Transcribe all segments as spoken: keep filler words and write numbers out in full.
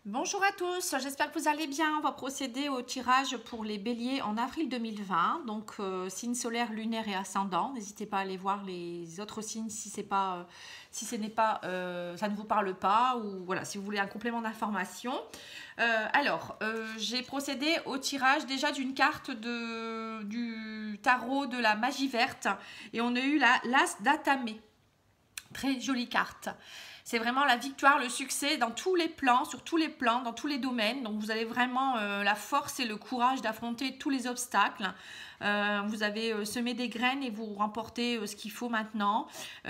Bonjour à tous, j'espère que vous allez bien. On va procéder au tirage pour les béliers en avril deux mille vingt. Donc euh, signe solaire, lunaire et ascendant. N'hésitez pas à aller voir les autres signes si c'est pas, euh, si ce n'est pas, euh, ça ne vous parle pas, ou voilà, si vous voulez un complément d'information. Euh, alors, euh, j'ai procédé au tirage déjà d'une carte de, du tarot de la magie verte et on a eu la l'as d'Atamé. Très jolie carte. C'est vraiment la victoire, le succès dans tous les plans, sur tous les plans, dans tous les domaines. Donc vous avez vraiment euh, la force et le courage d'affronter tous les obstacles. Euh, vous avez euh, semé des graines et vous remportez euh, ce qu'il faut maintenant.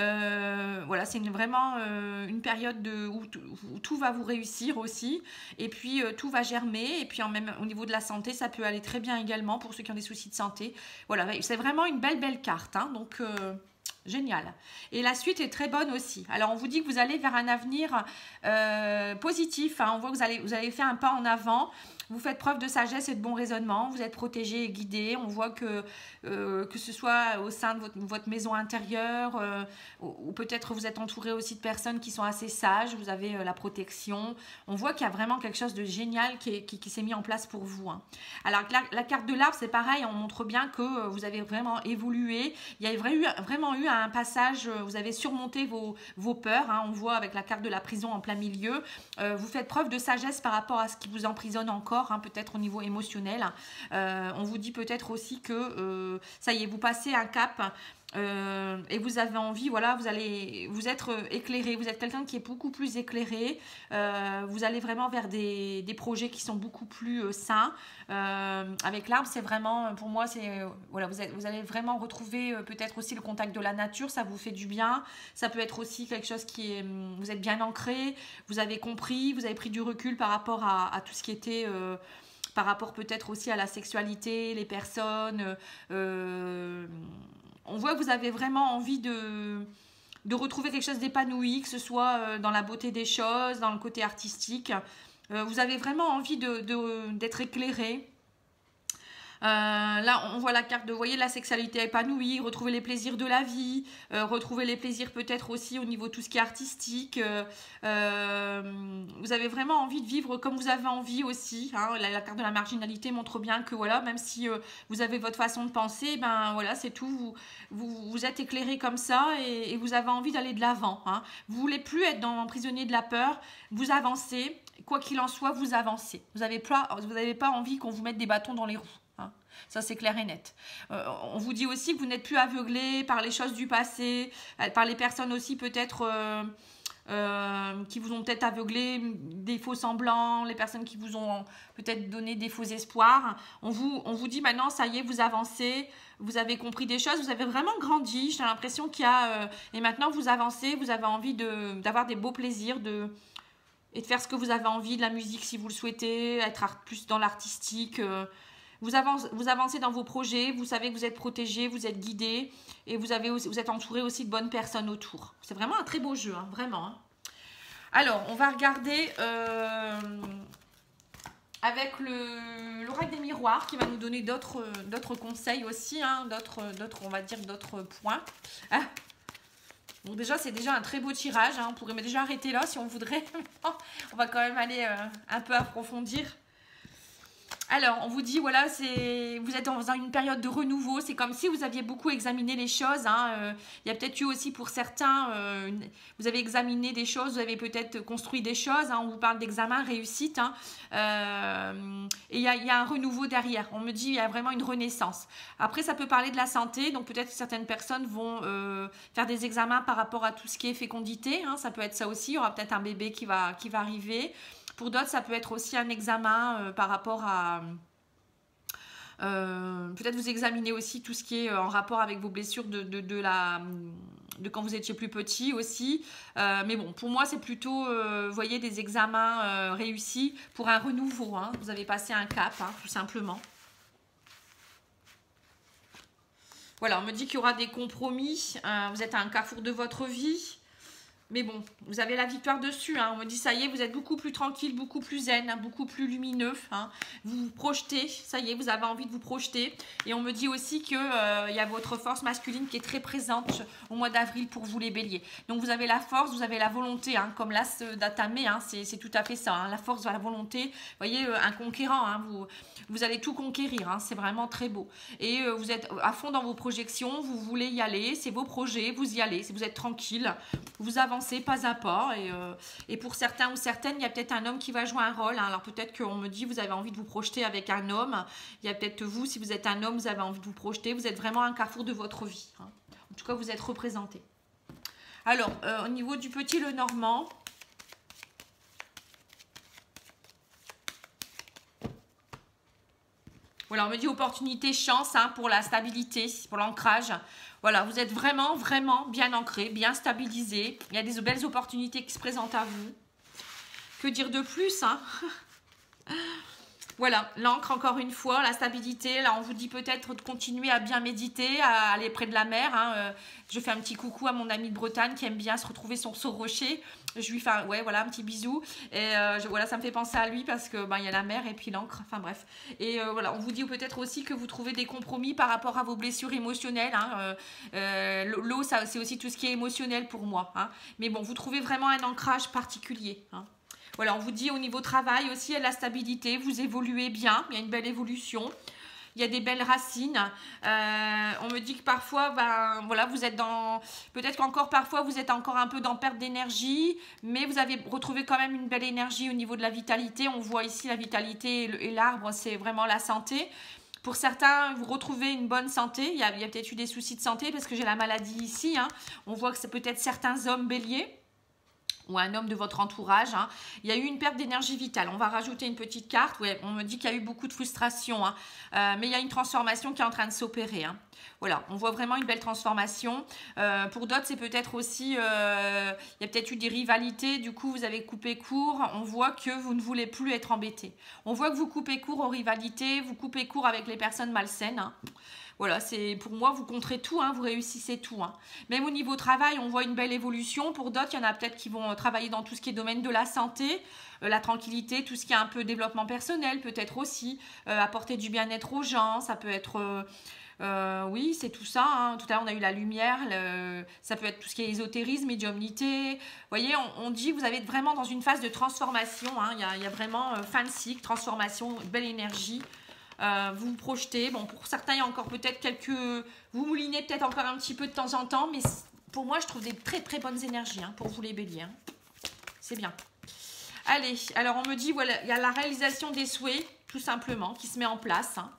Euh, voilà, c'est vraiment euh, une période de, où, où tout va vous réussir aussi. Et puis euh, tout va germer. Et puis en même, au niveau de la santé, ça peut aller très bien également pour ceux qui ont des soucis de santé. Voilà, c'est vraiment une belle, belle carte. Hein, donc... Euh, génial. Et la suite est très bonne aussi. Alors, on vous dit que vous allez vers un avenir euh, positif. Hein. On voit que vous, allez, vous avez fait un pas en avant. Vous faites preuve de sagesse et de bon raisonnement. Vous êtes protégé et guidé. On voit que, euh, que ce soit au sein de votre, votre maison intérieure euh, ou, ou peut-être vous êtes entouré aussi de personnes qui sont assez sages. Vous avez euh, la protection. On voit qu'il y a vraiment quelque chose de génial qui, est, qui, qui s'est mis en place pour vous. Hein. Alors, la, la carte de l'arbre, c'est pareil. On montre bien que euh, vous avez vraiment évolué. Il y a vrai, vraiment eu un passage. Vous avez surmonté vos, vos peurs. Hein. On voit avec la carte de la prison en plein milieu. Euh, vous faites preuve de sagesse par rapport à ce qui vous emprisonne encore. Hein, peut-être au niveau émotionnel. Euh, on vous dit peut-être aussi que euh, ça y est, vous passez un cap euh, et vous avez envie, voilà, vous allez vous être éclairé, vous êtes quelqu'un qui est beaucoup plus éclairé, euh, vous allez vraiment vers des, des projets qui sont beaucoup plus euh, sains. Euh, avec l'arbre, c'est vraiment, pour moi, c'est euh, voilà, vous, êtes, vous allez vraiment retrouver euh, peut-être aussi le contact de la nature, ça vous fait du bien. Ça peut être aussi quelque chose qui est, vous êtes bien ancré, vous avez compris, vous avez pris du recul par rapport à, à tout ce qui était euh, par rapport peut-être aussi à la sexualité, les personnes. Euh, on voit que vous avez vraiment envie de, de retrouver quelque chose d'épanoui, que ce soit dans la beauté des choses, dans le côté artistique. Euh, vous avez vraiment envie de, de, d'être éclairé. Euh, là, on voit la carte de, vous voyez, la sexualité épanouie, retrouver les plaisirs de la vie, euh, retrouver les plaisirs peut-être aussi au niveau de tout ce qui est artistique. Euh, euh, vous avez vraiment envie de vivre comme vous avez envie aussi. Hein. La, la carte de la marginalité montre bien que voilà, même si euh, vous avez votre façon de penser, ben voilà, c'est tout. Vous, vous, vous êtes éclairé comme ça et, et vous avez envie d'aller de l'avant. Hein. Vous voulez plus être dans emprisonné de la peur. Vous avancez. Quoi qu'il en soit, vous avancez. Vous n'avez pas, vous n'avez pas envie qu'on vous mette des bâtons dans les roues. Hein. Ça, c'est clair et net. Euh, on vous dit aussi que vous n'êtes plus aveuglé par les choses du passé, par les personnes aussi peut-être euh, euh, qui vous ont peut-être aveuglé, des faux semblants, les personnes qui vous ont peut-être donné des faux espoirs. On vous, on vous dit maintenant, ça y est, vous avancez, vous avez compris des choses, vous avez vraiment grandi. J'ai l'impression qu'il y a... Euh, et maintenant, vous avancez, vous avez envie de, d'avoir des beaux plaisirs, de... et de faire ce que vous avez envie, de la musique si vous le souhaitez, être art, plus dans l'artistique. Euh, vous, avancez, vous avancez dans vos projets, vous savez que vous êtes protégé, vous êtes guidé et vous, avez aussi, vous êtes entouré aussi de bonnes personnes autour. C'est vraiment un très beau jeu, hein, vraiment. Hein. Alors, on va regarder euh, avec l'oracle des miroirs qui va nous donner d'autres d'autres conseils aussi, hein, d'autres, on va dire d'autres points. Ah. Donc déjà, c'est déjà un très beau tirage. Hein. On pourrait déjà arrêter là si on voudrait. On va quand même aller euh, un peu approfondir. Alors, on vous dit, voilà, c'est vous êtes dans une période de renouveau. C'est comme si vous aviez beaucoup examiné les choses. Hein. Euh, il y a peut-être eu aussi pour certains, euh, vous avez examiné des choses, vous avez peut-être construit des choses. Hein. On vous parle d'examen, réussite. Hein. Euh, et il y, a, il y a un renouveau derrière. On me dit, il y a vraiment une renaissance. Après, ça peut parler de la santé. Donc, peut-être que certaines personnes vont euh, faire des examens par rapport à tout ce qui est fécondité. Hein. Ça peut être ça aussi. Il y aura peut-être un bébé qui va, qui va arriver. Pour d'autres, ça peut être aussi un examen euh, par rapport à... Euh, peut-être vous examinez aussi tout ce qui est en rapport avec vos blessures de, de, de, la, de quand vous étiez plus petit aussi. Euh, mais bon, pour moi, c'est plutôt, euh, vous voyez, des examens euh, réussis pour un renouveau. Hein. Vous avez passé un cap, hein, tout simplement. Voilà, on me dit qu'il y aura des compromis. Euh, vous êtes à un carrefour de votre vie. Mais bon, vous avez la victoire dessus, hein. On me dit, ça y est, vous êtes beaucoup plus tranquille, beaucoup plus zen, hein, beaucoup plus lumineux. Hein. Vous vous projetez, ça y est, vous avez envie de vous projeter. Et on me dit aussi qu'il euh, y a votre force masculine qui est très présente au mois d'avril pour vous les béliers. Donc vous avez la force, vous avez la volonté, hein, comme l'as d'Atamé, hein, c'est tout à fait ça. Hein, la force de la volonté, vous voyez, euh, un conquérant, hein, vous, vous allez tout conquérir, hein, c'est vraiment très beau. Et euh, vous êtes à fond dans vos projections, vous voulez y aller, c'est vos projets, vous y allez, vous êtes tranquille, vous avancez pas à pas et, euh, et pour certains ou certaines il y a peut-être un homme qui va jouer un rôle, hein. Alors peut-être qu'on me dit vous avez envie de vous projeter avec un homme, il y a peut-être vous, si vous êtes un homme, vous avez envie de vous projeter, vous êtes vraiment à un carrefour de votre vie, hein. En tout cas vous êtes représenté. Alors euh, au niveau du petit Lenormand, voilà, on me dit opportunité, chance, hein, pour la stabilité, pour l'ancrage. Voilà, vous êtes vraiment, vraiment bien ancré, bien stabilisé. Il y a des belles opportunités qui se présentent à vous. Que dire de plus, hein? Voilà, l'encre encore une fois, la stabilité. Là, on vous dit peut-être de continuer à bien méditer, à aller près de la mer. Hein. Euh, je fais un petit coucou à mon ami de Bretagne qui aime bien se retrouver sur ce rocher. Je lui fais un, ouais, voilà, un petit bisou. Et euh, je, voilà, ça me fait penser à lui parce que ben, y a la mer et puis l'encre. Enfin bref. Et euh, voilà, on vous dit peut-être aussi que vous trouvez des compromis par rapport à vos blessures émotionnelles. Hein. Euh, euh, L'eau, c'est aussi tout ce qui est émotionnel pour moi. Hein. Mais bon, vous trouvez vraiment un ancrage particulier. Hein. Voilà, on vous dit au niveau travail aussi, il y a de la stabilité, vous évoluez bien, il y a une belle évolution, il y a des belles racines. Euh, on me dit que parfois, ben, voilà, vous êtes dans, peut-être qu'encore parfois vous êtes encore un peu dans perte d'énergie, mais vous avez retrouvé quand même une belle énergie au niveau de la vitalité. On voit ici la vitalité et l'arbre, c'est vraiment la santé. Pour certains, vous retrouvez une bonne santé. Il y a, a peut-être eu des soucis de santé parce que j'ai la maladie ici. Hein. On voit que c'est peut-être certains hommes béliers ou un homme de votre entourage, hein. Il y a eu une perte d'énergie vitale. On va rajouter une petite carte. Ouais, on me dit qu'il y a eu beaucoup de frustration, hein. euh, mais il y a une transformation qui est en train de s'opérer. Hein. Voilà, on voit vraiment une belle transformation. Euh, pour d'autres, c'est peut-être aussi, euh, il y a peut-être eu des rivalités, du coup, vous avez coupé court. On voit que vous ne voulez plus être embêté. On voit que vous coupez court aux rivalités, vous coupez court avec les personnes malsaines, hein. Voilà, c'est pour moi, vous contrez tout, hein, vous réussissez tout. Hein. Même au niveau travail, on voit une belle évolution. Pour d'autres, il y en a peut-être qui vont travailler dans tout ce qui est domaine de la santé, euh, la tranquillité, tout ce qui est un peu développement personnel, peut-être aussi, euh, apporter du bien-être aux gens. Ça peut être, euh, euh, oui, c'est tout ça. Hein. Tout à l'heure, on a eu la lumière, le, ça peut être tout ce qui est ésotérisme, médiumnité. Vous voyez, on, on dit, vous avez vraiment dans une phase de transformation. Hein. Il y a, il y a vraiment euh, fin de cycle, transformation, belle énergie. Euh, vous vous projetez, bon pour certains il y a encore peut-être quelques, vous moulinez peut-être encore un petit peu de temps en temps, mais pour moi je trouve des très très bonnes énergies, hein, pour vous les béliers, hein. C'est bien. Allez, alors on me dit voilà, il y a la réalisation des souhaits tout simplement qui se met en place, hein.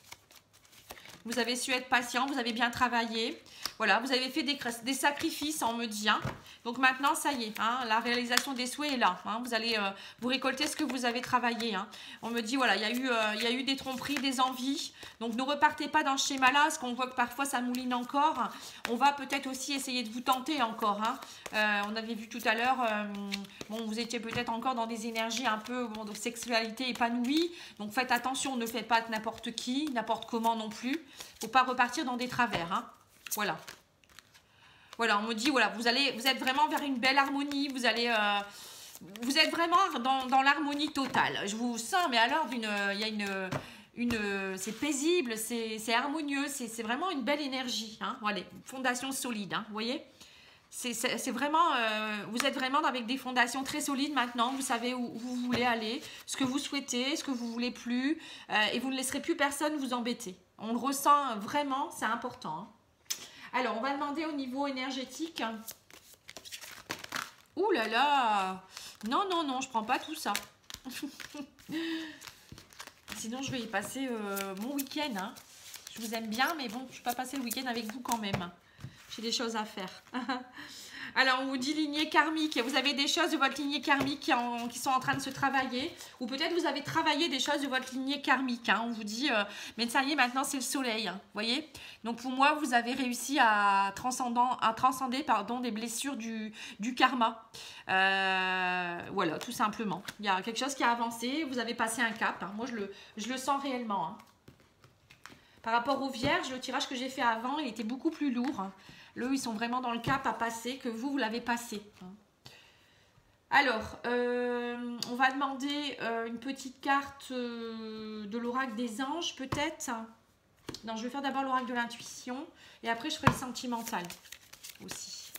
Vous avez su être patient, vous avez bien travaillé. Voilà, vous avez fait des, des sacrifices, on me dit. Hein. Donc maintenant, ça y est, hein, la réalisation des souhaits est là. Hein. Vous allez euh, vous récolter ce que vous avez travaillé. Hein. On me dit, voilà, il y a eu, euh, il y a eu des tromperies, des envies. Donc ne repartez pas dans ce schéma-là, parce qu'on voit que parfois ça mouline encore. On va peut-être aussi essayer de vous tenter encore. Hein. Euh, on avait vu tout à l'heure, euh, bon, vous étiez peut-être encore dans des énergies un peu bon, de sexualité épanouie. Donc faites attention, ne faites pas avec n'importe qui, n'importe comment non plus. Il ne faut pas repartir dans des travers. Hein. Voilà. Voilà, on me dit, voilà, vous allez, vous êtes vraiment vers une belle harmonie, vous allez, euh, vous êtes vraiment dans, dans l'harmonie totale. Je vous sens, mais alors, d'une, il y a une, une, c'est paisible, c'est harmonieux, c'est vraiment une belle énergie. Hein, voilà, fondation solide, hein, vous voyez. C'est vraiment, euh, vous êtes vraiment avec des fondations très solides maintenant. Vous savez où, où vous voulez aller, ce que vous souhaitez, ce que vous voulez plus, euh, et vous ne laisserez plus personne vous embêter. On le ressent vraiment, c'est important. Hein. Alors, on va demander au niveau énergétique. Ouh là là! Non, non, non, je prends pas tout ça. Sinon, je vais y passer euh, mon week-end. Hein. Je vous aime bien, mais bon, je ne vais pas passer le week-end avec vous quand même. J'ai des choses à faire. Alors, on vous dit lignée karmique. Vous avez des choses de votre lignée karmique qui, en, qui sont en train de se travailler. Ou peut-être vous avez travaillé des choses de votre lignée karmique. Hein. On vous dit, euh, mais ça y est, maintenant c'est le soleil. Hein. Vous voyez? Donc, pour moi, vous avez réussi à, à transcender pardon, des blessures du, du karma. Euh, voilà, tout simplement. Il y a quelque chose qui a avancé. Vous avez passé un cap. Hein. Moi, je le, je le sens réellement. Hein. Par rapport aux vierges, le tirage que j'ai fait avant, il était beaucoup plus lourd. Eux, ils sont vraiment dans le cap à passer, que vous, vous l'avez passé. Alors, euh, on va demander euh, une petite carte euh, de l'oracle des anges, peut-être. Non, je vais faire d'abord l'oracle de l'intuition. Et après, je ferai le sentimental aussi.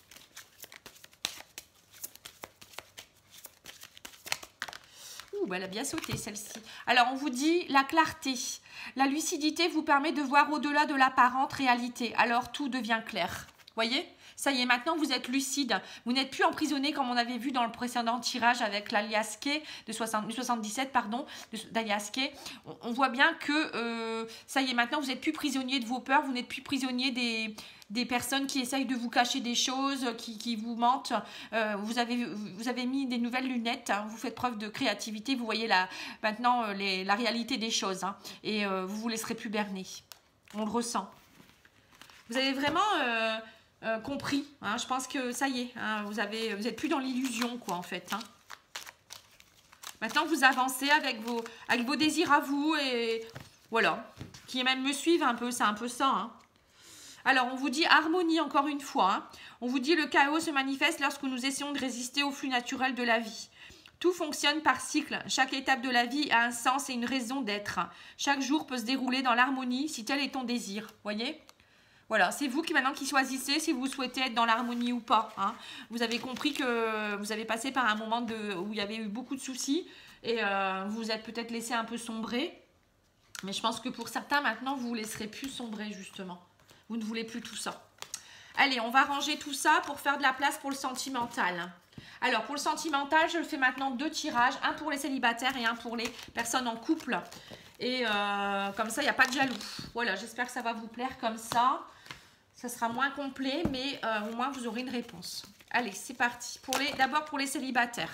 Ouh, bah, elle a bien sauté celle-ci. Alors, on vous dit la clarté. La lucidité vous permet de voir au-delà de l'apparente réalité. Alors, tout devient clair. Voyez ? Ça y est, maintenant vous êtes lucide. Vous n'êtes plus emprisonné comme on avait vu dans le précédent tirage avec l'alias Kay de soixante-dix-sept, pardon, d'alias Kay. On, on voit bien que euh, ça y est, maintenant vous n'êtes plus prisonnier de vos peurs, vous n'êtes plus prisonnier des, des personnes qui essayent de vous cacher des choses, qui, qui vous mentent. Euh, vous, avez, vous avez mis des nouvelles lunettes, hein, vous faites preuve de créativité, vous voyez la, maintenant euh, les, la réalité des choses, hein, et euh, vous ne vous laisserez plus berner. On le ressent. Vous avez vraiment... Euh, Euh, compris, hein, je pense que ça y est, hein, vous avez, vous êtes plus dans l'illusion quoi en fait. Hein. Maintenant vous avancez avec vos, avec vos désirs à vous et voilà, qui même me suivent un peu, c'est un peu ça. Hein. Alors on vous dit harmonie encore une fois, hein. On vous dit le chaos se manifeste lorsque nous essayons de résister au flux naturel de la vie. Tout fonctionne par cycle, chaque étape de la vie a un sens et une raison d'être. Chaque jour peut se dérouler dans l'harmonie si tel est ton désir, voyez ? Voilà, c'est vous qui maintenant qui choisissez si vous souhaitez être dans l'harmonie ou pas. Hein. Vous avez compris que vous avez passé par un moment de, où il y avait eu beaucoup de soucis et euh, vous vous êtes peut-être laissé un peu sombrer. Mais je pense que pour certains, maintenant, vous ne vous laisserez plus sombrer justement. Vous ne voulez plus tout ça. Allez, on va ranger tout ça pour faire de la place pour le sentimental. Alors, pour le sentimental, je fais maintenant deux tirages. Un pour les célibataires et un pour les personnes en couple. Et euh, comme ça, il n'y a pas de jaloux. Voilà, j'espère que ça va vous plaire comme ça. Ça sera moins complet, mais euh, au moins vous aurez une réponse. Allez, c'est parti. Pour les, d'abord pour les célibataires.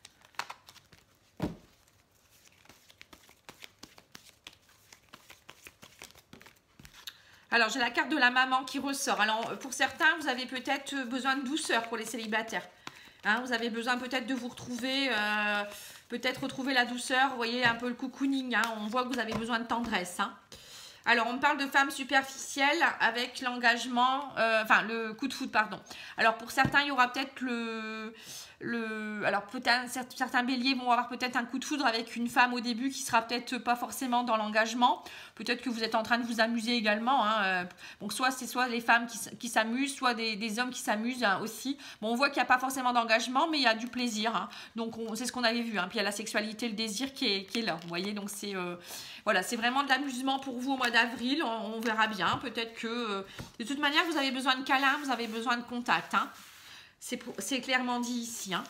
Alors, j'ai la carte de la maman qui ressort. Alors, pour certains, vous avez peut-être besoin de douceur pour les célibataires. Hein, vous avez besoin peut-être de vous retrouver, euh, peut-être retrouver la douceur. Vous voyez, un peu le cocooning. Hein, on voit que vous avez besoin de tendresse. Hein. Alors, on parle de femmes superficielles avec l'engagement, euh, enfin, le coup de foudre, pardon. Alors, pour certains, il y aura peut-être le... le alors, peut-être certains béliers vont avoir peut-être un coup de foudre avec une femme au début qui sera peut-être pas forcément dans l'engagement. Peut-être que vous êtes en train de vous amuser également. Hein. Donc, soit c'est soit les femmes qui, qui s'amusent, soit des, des hommes qui s'amusent hein, aussi. Bon, on voit qu'il n'y a pas forcément d'engagement, mais il y a du plaisir. Hein. Donc, c'est ce qu'on avait vu. Hein. Puis, il y a la sexualité, le désir qui est, qui est là. Vous voyez, donc c'est... Euh, voilà, c'est vraiment de l'amusement pour vous au mois d'avril. On, on verra bien. Peut-être que... Euh, de toute manière, vous avez besoin de câlin, vous avez besoin de contact. Hein. C'est clairement dit ici. Hein.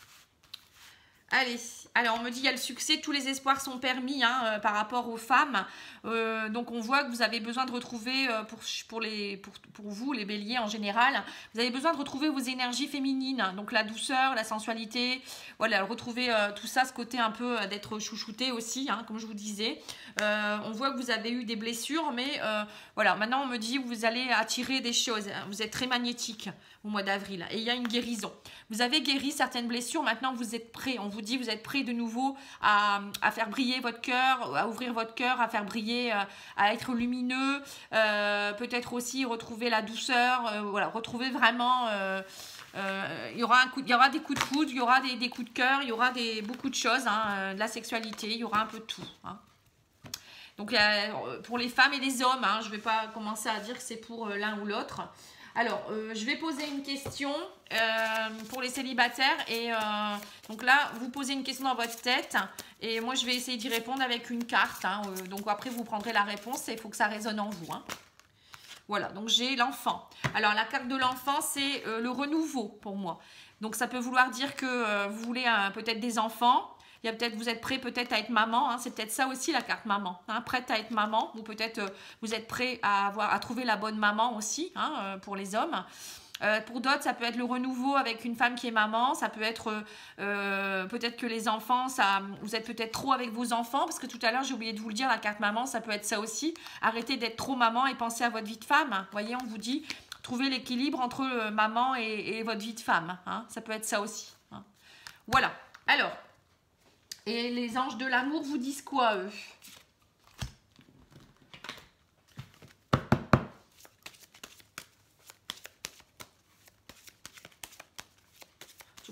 Allez, alors on me dit il y a le succès, tous les espoirs sont permis hein, euh, par rapport aux femmes. Euh, donc on voit que vous avez besoin de retrouver, euh, pour, pour, les, pour, pour vous les béliers en général, vous avez besoin de retrouver vos énergies féminines. Donc la douceur, la sensualité, voilà, retrouver euh, tout ça, ce côté un peu euh, d'être chouchouté aussi, hein, comme je vous disais. Euh, on voit que vous avez eu des blessures, mais euh, voilà, maintenant on me dit vous allez attirer des choses. Hein, vous êtes très magnétique au mois d'avril et il y a une guérison. Vous avez guéri certaines blessures, maintenant vous êtes prêts. On vous dit vous êtes prêts de nouveau à, à faire briller votre cœur, à ouvrir votre cœur, à faire briller, à être lumineux, euh, peut-être aussi retrouver la douceur, euh, voilà, retrouver vraiment... Euh, euh, il, y aura un coup, il y aura des coups de foudre, il y aura des, des coups de cœur, il y aura des, beaucoup de choses, hein, euh, de la sexualité, il y aura un peu de tout. Hein. Donc euh, pour les femmes et les hommes, hein, je ne vais pas commencer à dire que c'est pour euh, l'un ou l'autre. Alors, euh, je vais poser une question euh, pour les célibataires. Et euh, donc là, vous posez une question dans votre tête. Et moi, je vais essayer d'y répondre avec une carte. Hein, euh, donc après, vous prendrez la réponse et il faut que ça résonne en vous. Hein. Voilà, donc j'ai l'enfant. Alors, la carte de l'enfant, c'est euh, le renouveau pour moi. Donc, ça peut vouloir dire que euh, vous voulez euh, peut-être des enfants. Il y a peut-être, vous êtes prêt peut-être à être maman, hein, c'est peut-être ça aussi la carte maman, hein, prête à être maman, ou peut-être euh, vous êtes prêt à, avoir, à trouver la bonne maman aussi, hein, euh, pour les hommes. Euh, pour d'autres, ça peut être le renouveau avec une femme qui est maman, ça peut être euh, peut-être que les enfants, ça, vous êtes peut-être trop avec vos enfants, parce que tout à l'heure j'ai oublié de vous le dire, la carte maman, ça peut être ça aussi, arrêtez d'être trop maman et pensez à votre vie de femme, vous voyez, on vous dit, trouvez l'équilibre entre euh, maman et, et votre vie de femme, hein, ça peut être ça aussi. Hein. Voilà, alors... Et les anges de l'amour vous disent quoi, eux?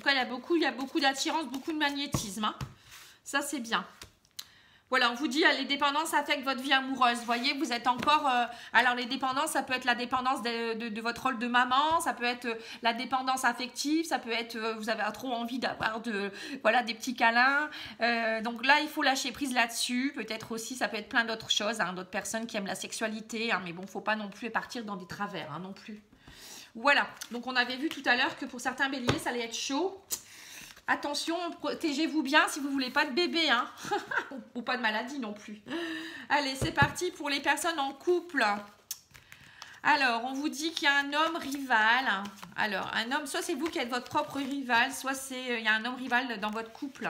cas, il y a beaucoup, il y a beaucoup d'attirance, beaucoup de magnétisme. Hein. Ça, c'est bien. Voilà, on vous dit, les dépendances affectent votre vie amoureuse. Vous voyez, vous êtes encore... Euh, alors, les dépendances, ça peut être la dépendance de, de, de votre rôle de maman, ça peut être euh, la dépendance affective, ça peut être... Euh, vous avez trop envie d'avoir de, voilà, des petits câlins. Euh, donc là, il faut lâcher prise là-dessus. Peut-être aussi, ça peut être plein d'autres choses, hein, d'autres personnes qui aiment la sexualité. Hein, mais bon, il ne faut pas non plus partir dans des travers, hein, non plus. Voilà, donc on avait vu tout à l'heure que pour certains béliers, ça allait être chaud. Attention, protégez-vous bien si vous ne voulez pas de bébé, hein. Ou pas de maladie non plus. Allez, c'est parti pour les personnes en couple. Alors, on vous dit qu'il y a un homme rival. Alors, un homme, soit c'est vous qui êtes votre propre rival, soit c'est il y a un homme rival dans votre couple.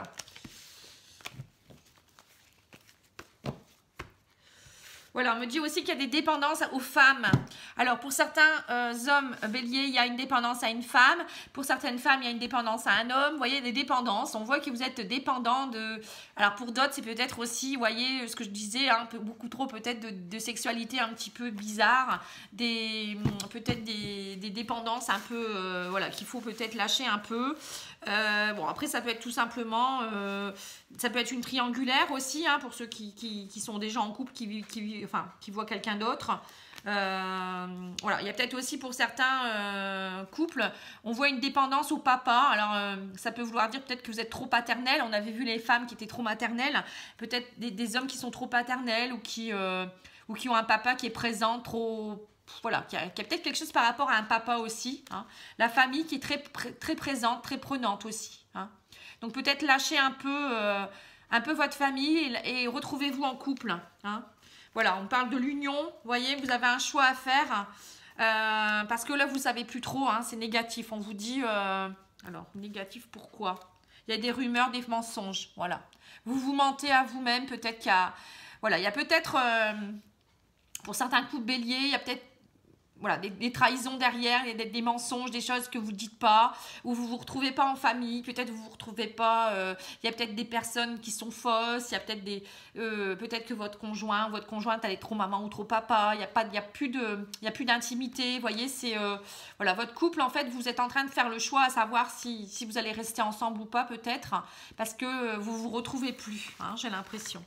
Voilà, on me dit aussi qu'il y a des dépendances aux femmes. Alors, pour certains euh, hommes béliers, il y a une dépendance à une femme. Pour certaines femmes, il y a une dépendance à un homme. Vous voyez, des dépendances. On voit que vous êtes dépendant de... Alors, pour d'autres, c'est peut-être aussi, vous voyez, ce que je disais, hein, beaucoup trop peut-être de, de sexualité un petit peu bizarre. Des, peut-être des, des dépendances un peu... Euh, voilà, qu'il faut peut-être lâcher un peu. Euh, bon, après, ça peut être tout simplement... Euh, ça peut être une triangulaire aussi, hein, pour ceux qui, qui, qui sont déjà en couple, qui, qui, enfin, qui voient quelqu'un d'autre. Euh, voilà, il y a peut-être aussi pour certains euh, couples, on voit une dépendance au papa. Alors, euh, ça peut vouloir dire peut-être que vous êtes trop paternel. On avait vu les femmes qui étaient trop maternelles. Peut-être des, des hommes qui sont trop paternels ou qui, euh, ou qui ont un papa qui est présent, trop... Voilà, qui a, a peut-être quelque chose par rapport à un papa aussi. Hein. La famille qui est très, très présente, très prenante aussi. Hein. Donc peut-être lâcher un peu, euh, un peu votre famille et, et retrouvez-vous en couple. Hein. Voilà, on parle de l'union. Vous voyez, vous avez un choix à faire. Euh, parce que là, vous ne savez plus trop. Hein, c'est négatif. On vous dit... Euh, alors, négatif, pourquoi? Il y a des rumeurs, des mensonges. Voilà. Vous vous mentez à vous-même. Peut-être qu'il y a... Voilà, il y a peut-être... Euh, pour certains couples béliers, il y a peut-être... Voilà, des, des trahisons derrière, il y a des, des mensonges, des choses que vous ne dites pas, ou vous ne vous retrouvez pas en famille, peut-être vous ne vous retrouvez pas, euh, il y a peut-être des personnes qui sont fausses, il y a peut-être des, euh, peut-être que votre conjoint, votre conjointe, elle est trop maman ou trop papa, il n'y a pas, il y a plus de, il y a plus d'intimité, vous voyez, c'est, euh, voilà, votre couple, en fait, vous êtes en train de faire le choix à savoir si, si vous allez rester ensemble ou pas, peut-être, parce que vous ne vous retrouvez plus, hein, j'ai l'impression.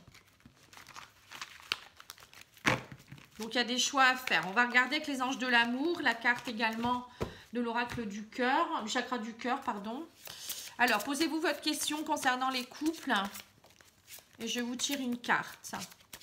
Donc, il y a des choix à faire. On va regarder avec les anges de l'amour, la carte également de l'oracle du cœur, du chakra du cœur, pardon. Alors, posez-vous votre question concernant les couples. Et je vous tire une carte.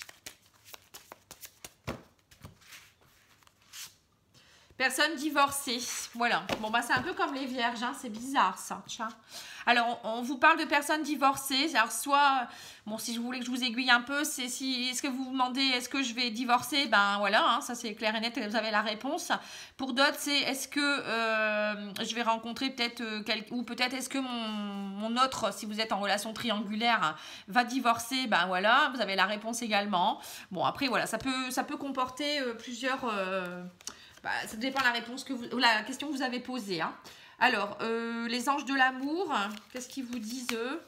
Personne divorcée. Voilà. Bon, bah, c'est un peu comme les vierges, hein. C'est bizarre, ça. Tiens. Alors, on, on vous parle de personnes divorcées. Alors, soit, bon, si je voulais que je vous aiguille un peu, c'est si, est-ce que vous vous demandez, est-ce que je vais divorcer? Ben voilà, hein, ça c'est clair et net, vous avez la réponse. Pour d'autres, c'est est-ce que euh, je vais rencontrer peut-être, euh, ou peut-être est-ce que mon, mon autre, si vous êtes en relation triangulaire, va divorcer? Ben voilà, vous avez la réponse également. Bon, après, voilà, ça peut, ça peut comporter euh, plusieurs... Euh, bah, ça dépend de la réponse que vous, la question que vous avez posée, hein. Alors, euh, les anges de l'amour, qu'est-ce qu'ils vous disent, eux?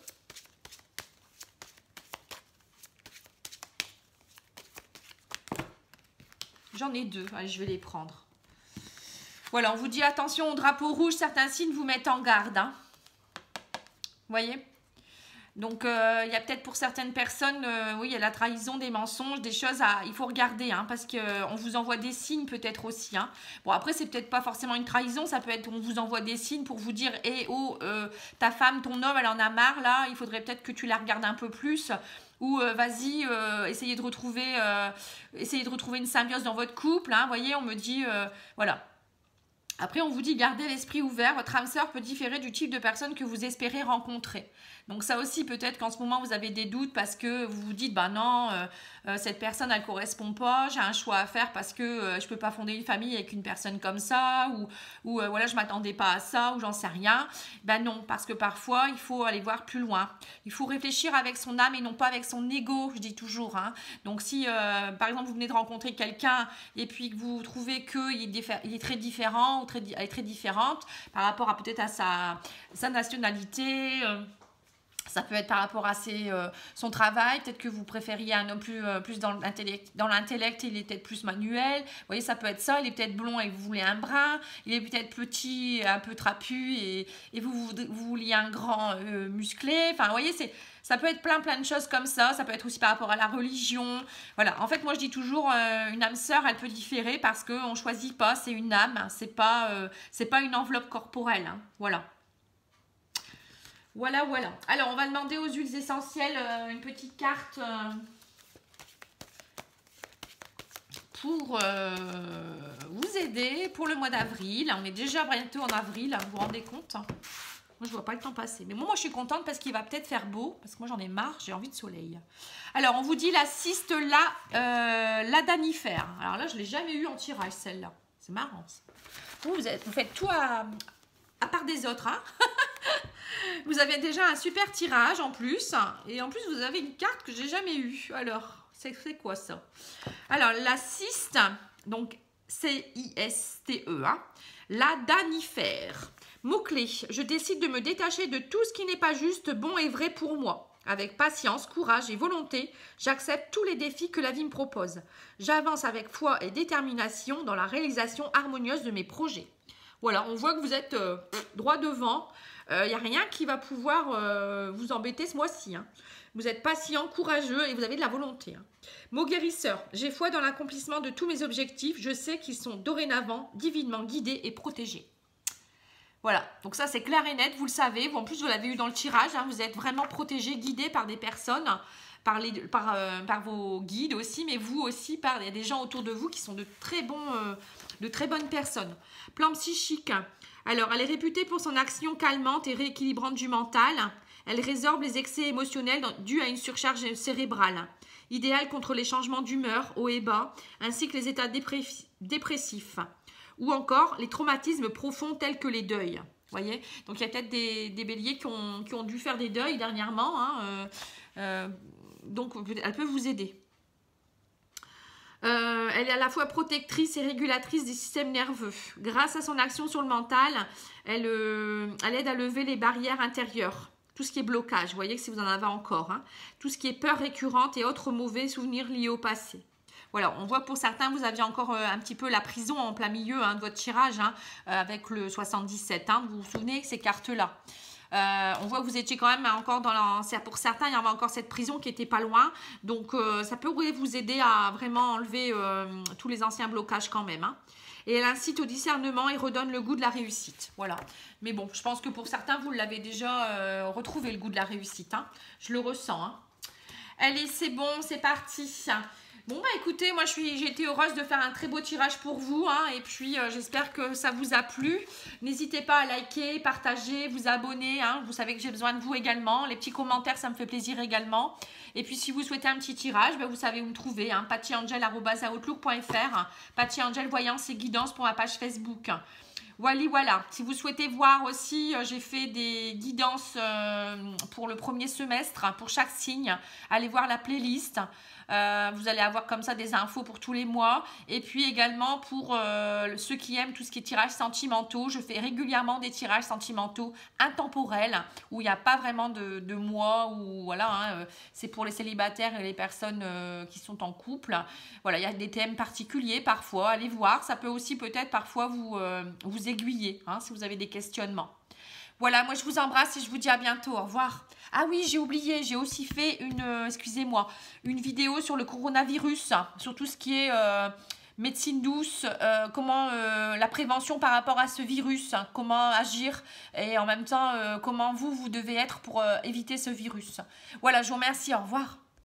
J'en ai deux, allez, je vais les prendre. Voilà, on vous dit attention au drapeau rouge, certains signes vous mettent en garde, hein. Vous voyez? Donc, euh, il y a peut-être pour certaines personnes, euh, oui, il y a la trahison, des mensonges, des choses à... Il faut regarder, hein, parce qu'on euh, vous envoie des signes peut-être aussi. Hein. Bon, après, c'est peut-être pas forcément une trahison, ça peut être on vous envoie des signes pour vous dire, hé, hey, oh, euh, ta femme, ton homme, elle en a marre, là, il faudrait peut-être que tu la regardes un peu plus. Ou euh, vas-y, euh, essayez de retrouver euh, essayez de retrouver une symbiose dans votre couple. Hein, vous voyez, on me dit, euh, voilà. Après, on vous dit, gardez l'esprit ouvert. Votre âme sœur peut différer du type de personne que vous espérez rencontrer. Donc ça aussi, peut-être qu'en ce moment, vous avez des doutes parce que vous vous dites, bah non, euh, euh, cette personne, elle ne correspond pas. J'ai un choix à faire parce que euh, je ne peux pas fonder une famille avec une personne comme ça. Ou, ou euh, voilà, je ne m'attendais pas à ça ou j'en sais rien. Ben non, parce que parfois, il faut aller voir plus loin. Il faut réfléchir avec son âme et non pas avec son ego, je dis toujours. Hein. Donc si, euh, par exemple, vous venez de rencontrer quelqu'un et puis que vous trouvez qu'il est, il est très différent ou très, elle est très différente par rapport à peut-être à sa, sa nationalité, euh, Ça peut être par rapport à ses, euh, son travail, peut-être que vous préfériez un homme plus, euh, plus dans l'intellect, dans l'intellect, il est peut-être plus manuel. Vous voyez, ça peut être ça, il est peut-être blond et vous voulez un brun. Il est peut-être petit, un peu trapu et, et vous, vous, vous vouliez un grand euh, musclé. Enfin, vous voyez, c'est, ça peut être plein plein de choses comme ça. Ça peut être aussi par rapport à la religion. Voilà, en fait, moi je dis toujours, euh, une âme sœur, elle peut différer parce qu'on ne choisit pas, c'est une âme, c'est pas, euh, c'est pas une enveloppe corporelle. Hein. Voilà. Voilà, voilà. Alors, on va demander aux huiles essentielles euh, une petite carte euh, pour euh, vous aider pour le mois d'avril. On est déjà bientôt en avril, vous vous rendez compte? Moi, je ne vois pas le temps passer. Mais bon, moi, je suis contente parce qu'il va peut-être faire beau, parce que moi, j'en ai marre, j'ai envie de soleil. Alors, on vous dit la cyste là, euh, l'adanifère. Alors là, je ne l'ai jamais eu en tirage, celle-là. C'est marrant. Vous, vous, êtes, vous faites tout à, à part des autres, hein. Vous avez déjà un super tirage en plus. Et en plus, vous avez une carte que j'ai jamais eue. Alors, c'est quoi ça? Alors, la cyste, donc C I S T E, hein, l'adanifère. Mot-clé, je décide de me détacher de tout ce qui n'est pas juste, bon et vrai pour moi. Avec patience, courage et volonté, j'accepte tous les défis que la vie me propose. J'avance avec foi et détermination dans la réalisation harmonieuse de mes projets. Voilà, on voit que vous êtes euh, droit devant. Il euh, n'y a rien qui va pouvoir euh, vous embêter ce mois-ci. Hein. Vous êtes patient, courageux et vous avez de la volonté. Hein. Mot guérisseur, j'ai foi dans l'accomplissement de tous mes objectifs. Je sais qu'ils sont dorénavant divinement guidés et protégés. Voilà, donc ça c'est clair et net, vous le savez. En plus, vous l'avez eu dans le tirage. Hein. Vous êtes vraiment protégé, guidé par des personnes, par, les, par, euh, par vos guides aussi, mais vous aussi, par, il y a des gens autour de vous qui sont de très, bons, euh, de très bonnes personnes. Plan psychique. Alors, elle est réputée pour son action calmante et rééquilibrante du mental. Elle résorbe les excès émotionnels dus à une surcharge cérébrale. Idéale contre les changements d'humeur, haut et bas, ainsi que les états dépressifs. Ou encore les traumatismes profonds tels que les deuils. Voyez, donc il y a peut-être des, des béliers qui ont, qui ont dû faire des deuils dernièrement. Hein, euh, euh, donc, elle peut vous aider. Euh, elle est à la fois protectrice et régulatrice des systèmes nerveux. Grâce à son action sur le mental, elle, euh, elle aide à lever les barrières intérieures. Tout ce qui est blocage, vous voyez que si vous en avez encore. Hein, tout ce qui est peur récurrente et autres mauvais souvenirs liés au passé. Voilà, on voit pour certains, vous aviez encore euh, un petit peu la prison en plein milieu hein, de votre tirage, hein, euh, avec le soixante-dix-sept. Hein, vous vous souvenez de ces cartes-là. Euh, on voit que vous étiez quand même encore dans la... Pour certains, il y avait encore cette prison qui était pas loin. Donc, euh, ça pourrait vous aider à vraiment enlever euh, tous les anciens blocages quand même. Hein. Et elle incite au discernement et redonne le goût de la réussite. Voilà. Mais bon, je pense que pour certains, vous l'avez déjà euh, retrouvé, le goût de la réussite. Hein. Je le ressens. Hein. Allez, c'est bon, c'est parti. Bon, bah écoutez, moi j'ai été heureuse de faire un très beau tirage pour vous. Hein, et puis, euh, j'espère que ça vous a plu. N'hésitez pas à liker, partager, vous abonner. Hein, vous savez que j'ai besoin de vous également. Les petits commentaires, ça me fait plaisir également. Et puis, si vous souhaitez un petit tirage, bah, vous savez où me trouver. Hein, pattyangel arobase outlook point fr. Pattyangel Voyance et Guidance pour ma page Facebook. Voilà, voilà. Si vous souhaitez voir aussi, euh, j'ai fait des guidances euh, pour le premier semestre, hein, pour chaque signe. Allez voir la playlist. Euh, vous allez avoir comme ça des infos pour tous les mois. Et puis également pour euh, ceux qui aiment tout ce qui est tirages sentimentaux, je fais régulièrement des tirages sentimentaux intemporels où il n'y a pas vraiment de, de mois. Ou voilà, hein, c'est pour les célibataires et les personnes euh, qui sont en couple. Voilà, il y a des thèmes particuliers parfois. Allez voir, ça peut aussi peut-être parfois vous, euh, vous aiguiller hein, si vous avez des questionnements. Voilà, moi je vous embrasse et je vous dis à bientôt. Au revoir. Ah oui, j'ai oublié, j'ai aussi fait une, euh, excusez-moi, une vidéo sur le coronavirus, sur tout ce qui est euh, médecine douce, euh, comment euh, la prévention par rapport à ce virus, hein, comment agir et en même temps euh, comment vous, vous devez être pour euh, éviter ce virus. Voilà, je vous remercie, au revoir.